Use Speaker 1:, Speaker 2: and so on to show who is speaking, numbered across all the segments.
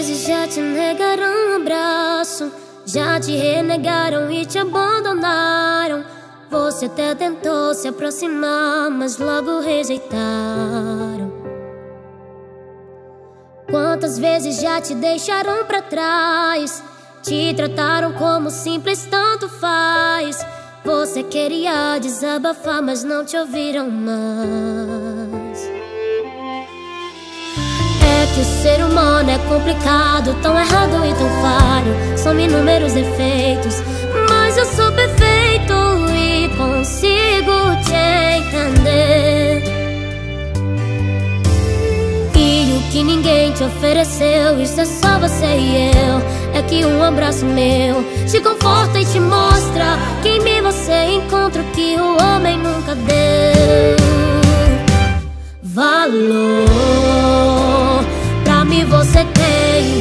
Speaker 1: vezes já te negaram um abraço, já te renegaram e te abandonaram. Você até tentou se aproximar, mas logo rejeitaram. Quantas vezes já te deixaram pra trás, te trataram como simples, tanto faz. Você queria desabafar, mas não te ouviram mais. É que o ser humano é complicado, tão errado e tão falho. São inúmeros defeitos, mas eu sou perfeito e consigo te entender. E o que ninguém te ofereceu, isso é só você e eu. É que um abraço meu te conforta e te mostra que em mim você encontra o que o homem nunca deu valor. Pra mim você tem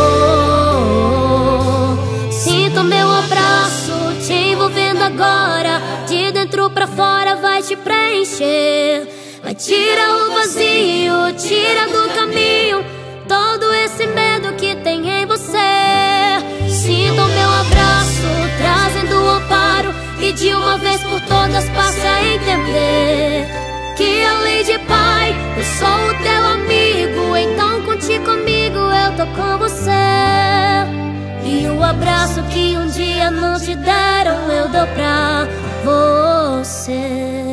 Speaker 1: valor. Sinto meu abraço te envolvendo agora, de dentro pra fora vai te preencher. Vai tirar o vazio, tira do caminho todo esse medo que tem em você. Sinta o meu abraço trazendo o amparo, e de uma vez por todas passe a entender que além de pai, eu sou o teu amigo. Então conte comigo, eu tô com você. E o abraço que um dia não te deram, eu dou pra você.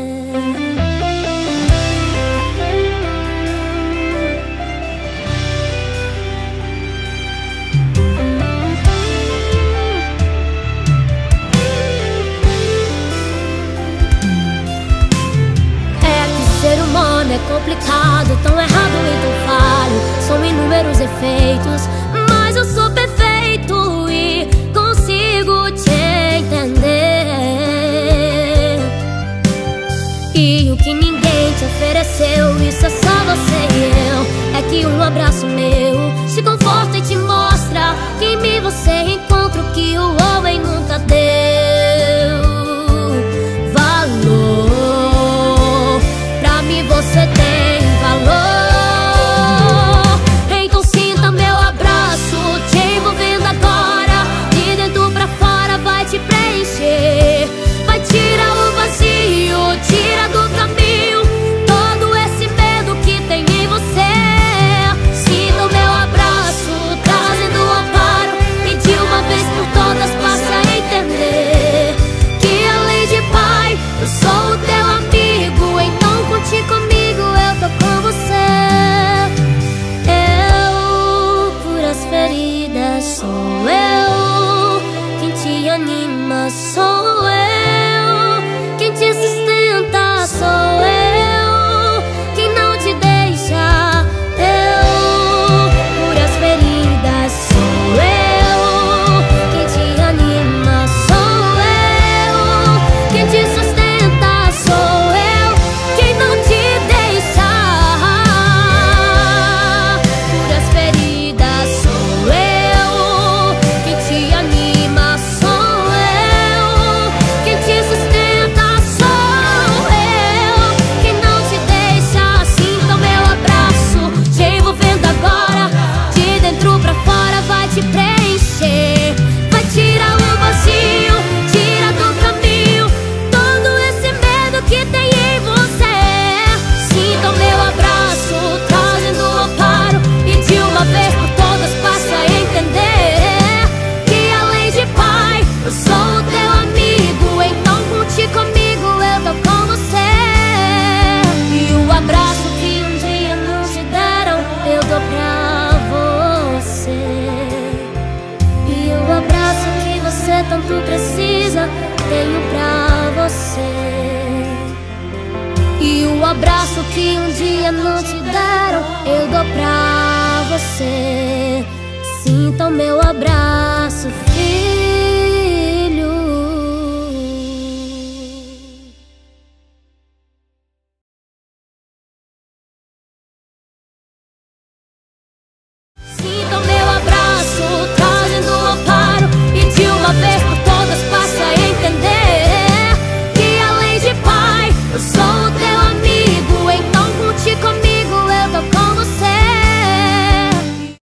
Speaker 1: É complicado, tão errado e tão falho. São inúmeros efeitos, mas eu sou perfeito e consigo te entender. E o que ninguém te ofereceu, isso é só você e eu. É que um abraço meu te conforta e te mostra que em mim você encontra o que o homem nunca deu valor. Pra mim você tem valor. Então sinta meu abraço te envolvendo agora, de dentro pra fora vai te preencher. Vai tirar o vazio, tira do caminho todo esse medo que tem em você. Sinta o meu abraço trazendo o amparo, e de uma vez por todas passe a entender que além de pai, eu sou o teu amigo. Então conte comigo, eu tô com você. Eu curo as feridas, sou eu. Quem te anima sou eu. Quem te sustenta sou eu. Quem não te deixa, eu curo as feridas, sou eu. Quem te anima sou eu. Quem te sustenta sou eu. Quem não te deixa, cura as feridas, sou eu. Quem te anima sou eu. Quem te sustenta sou eu. Quem não te deixa, sinta o meu abraço te envolvendo agora, de dentro pra fora vai te preencher. Vai tirar o vazio, tira do caminho todo esse medo que tem em você. Sinta o meu abraço trazendo o amparo, e de uma vez por todas passe a entender que além de pai, eu sou o teu amigo. Então conte comigo, eu tô com você. E o abraço que um dia não te deram, eu dou pra você. E o abraço que você tanto precisa, tenho pra você. E o abraço que um dia não te deram, eu dou pra você. Sinta o meu abraço firme.